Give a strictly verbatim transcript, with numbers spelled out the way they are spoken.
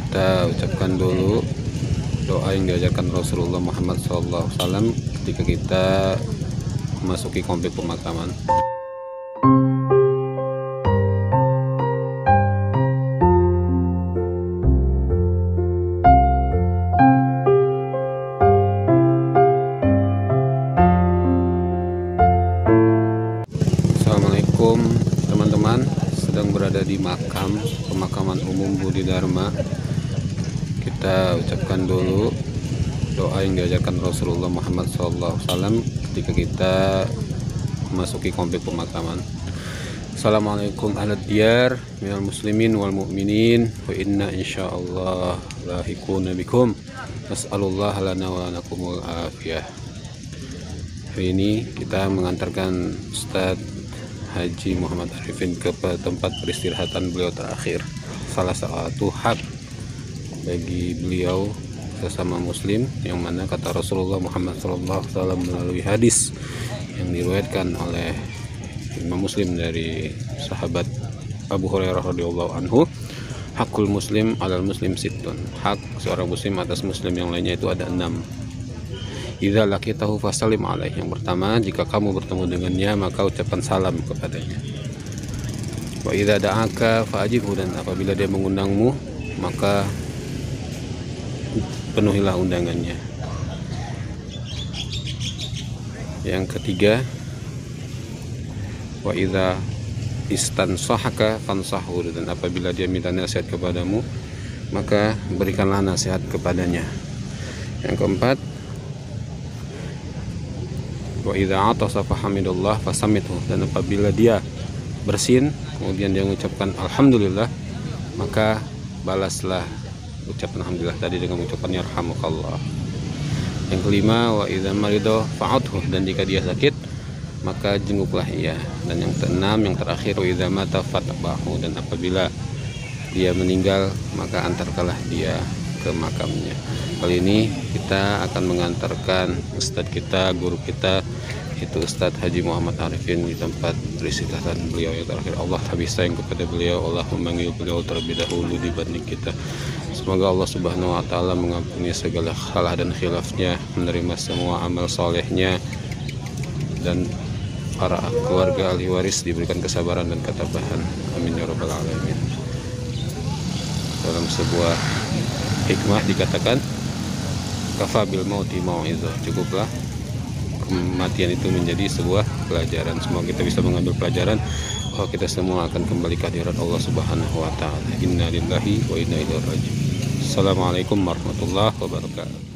kita ucapkan dulu doa yang diajarkan Rasulullah Muhammad shallallahu alaihi wasallam ketika kita memasuki komplek pemakaman. Assalamualaikum teman-teman, sedang berada di makam pemakaman umum Budi Dharma. Kita ucapkan dulu doa yang diajarkan Rasulullah Muhammad shallallahu alaihi wasallam ketika kita memasuki komplek pemakaman. Assalamualaikum ahlad diyar minal muslimin wal mu'minin wa inna insyaallah lahiquna bikum nas'alullah lana wa lakumul afiyah. Hari ini kita mengantarkan Ustadz Haji Muhammad Arifin ke tempat peristirahatan beliau terakhir. Salah satu hak bagi beliau sesama muslim, yang mana kata Rasulullah Muhammad shallallahu alaihi wasallam melalui hadis yang diriwayatkan oleh Imam Muslim dari sahabat Abu Hurairah radhiyallahu anhu, hakul muslim alal muslim sittun, hak seorang muslim atas muslim yang lainnya itu ada enam. Idza laqitahu fasallim alaihi, yang pertama, jika kamu bertemu dengannya maka ucapkan salam kepadanya. Wa idza da'aka fa'ajibhu, dan apabila dia mengundangmu maka penuhilah undangannya. Yang ketiga, wa idza istansahaka fansahu, dan apabila dia minta nasihat kepadamu maka berikanlah nasihat kepadanya. Yang keempat, wa idza atasa fahamidullah fasamithu, dan apabila dia bersin kemudian dia mengucapkan alhamdulillah maka balaslah ucapan alhamdulillah tadi dengan ucapan yarhamukallah. Yang kelima, wa idza marido fa'udhu, dan jika dia sakit maka jenguklah ia. Dan yang keenam, yang terakhir, wa idza mata fatbahu, dan apabila dia meninggal maka antarkanlah dia ke makamnya. Kali ini kita akan mengantarkan ustadz kita, guru kita, itu Ustadz Haji Muhammad Arifin di tempat peristirahatan beliau yang terakhir. Allah habis sayang kepada beliau, Allah memanggil beliau terlebih dahulu dibanding kita. Semoga Allah Subhanahu wa Ta'ala mengampuni segala salah dan khilafnya, menerima semua amal solehnya, dan para keluarga ahli waris diberikan kesabaran dan ketabahan. Amin ya rabbal alamin. Dalam sebuah hikmah dikatakan, kafa bil mauti mau'izah, cukuplah kematian itu menjadi sebuah pelajaran. Semoga kita bisa mengambil pelajaran bahwa kita semua akan kembali ke hadirat Allah Subhanahu wa Ta'ala. Inna lillahi wa inna ilaihi raji'un. Assalamualaikum warahmatullahi wabarakatuh.